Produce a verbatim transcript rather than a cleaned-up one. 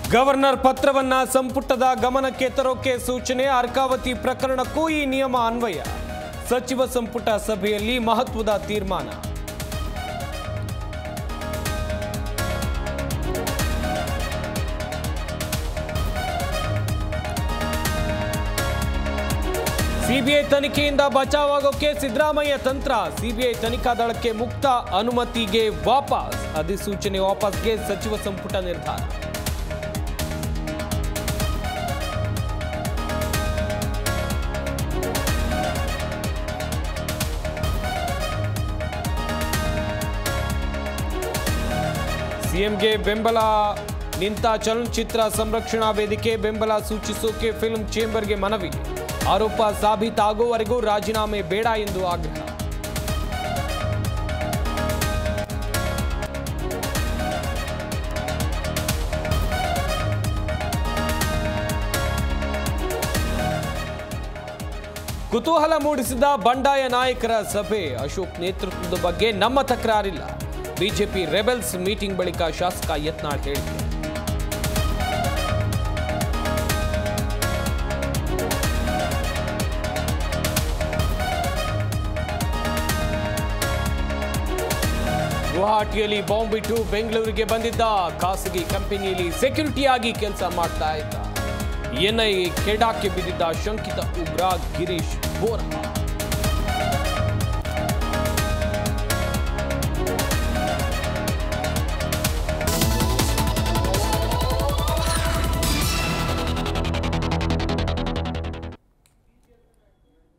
Governor ಪತ್ರವನ್ನ ಸಂಪುಟದ ಗಮನಕ್ಕೆ ತರೋಕೆ ಸೂಚನೆ. ಅರ್ಕಾವತಿ ಪ್ರಕರಣಕ್ಕೂ ಈ ನಿಯಮ ಅನ್ವಯ. ಸಚಿವ ಸಂಪುಟ ಸಭೆಯಲ್ಲಿ ಮಹತ್ವದ ತೀರ್ಮಾನ. ಸಿಬಿಐ ತನಿಖೆಯಿಂದ ಬಚಾವಾಗೋಕೆ ಸಿದ್ದರಾಮಯ್ಯ ತಂತ್ರ. ಸಿಬಿಐ ತನಿಖಾ ದಳಕ್ಕೆ ಮುಕ್ತ ಅನುಮತಿಗೆ ವಾಪಸ್. ಅಧಿಸೂಚನೆ ವಾಪಸ್ಗೆ ಸಚಿವ ಸಂಪುಟ ನಿರ್ಧಾರ. ಸಿಎಂಗೆ ಬೆಂಬಲ ನಿಂತ ಚಲನಚಿತ್ರ ಸಂರಕ್ಷಣಾ ವೇದಿಕೆ ಬೆಂಬಲ ಸೂಚಿಸೋಕೆ ಫಿಲ್ಮ್ ಚೇಂಬರ್ಗೆ ಮನವಿ. ಆರೋಪ ಸಾಬೀತಾಗುವವರೆಗೂ ರಾಜೀನಾಮೆ ಬೇಡ ಎಂದು ಆಗ್ರಹ. ಕುತೂಹಲ ಮೂಡಿಸಿದ ಬಂಡಾಯ ನಾಯಕರ ಸಭೆ. ಅಶೋಕ್ ನೇತೃತ್ವದ ಬಗ್ಗೆ ನಮ್ಮ ತಕರಾರಿಲ್ಲ. ಬಿಜೆಪಿ ರೆಬೆಲ್ಸ್ ಮೀಟಿಂಗ್ ಬಳಿಕ ಶಾಸಕ ಯತ್ನಾಳ್ ಹೇಳಿಕೆ. ಗುವಾಹಟಿಯಲ್ಲಿ ಬಾಂಬ್ ಬಿಟ್ಟು ಬೆಂಗಳೂರಿಗೆ ಬಂದಿದ್ದ. ಖಾಸಗಿ ಕಂಪನಿಯಲ್ಲಿ ಸೆಕ್ಯೂರಿಟಿಯಾಗಿ ಕೆಲಸ ಮಾಡ್ತಾ ಇದ್ದ. ಎನ್ಐಎ ಕೆಡಾಕ್ಕೆ ಬಿದ್ದಿದ್ದ ಶಂಕಿತ ಉಗ್ರ ಗಿರೀಶ್ ಬೋರ್ಹಾ.